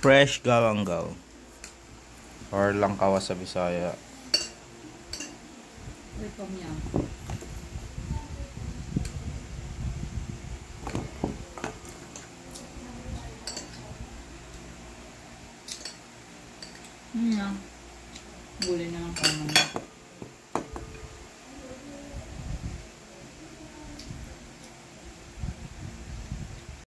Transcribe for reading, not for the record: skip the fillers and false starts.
Fresh galangal. Or langkawas sa Bisaya. Ito niya. Gulay na lang parang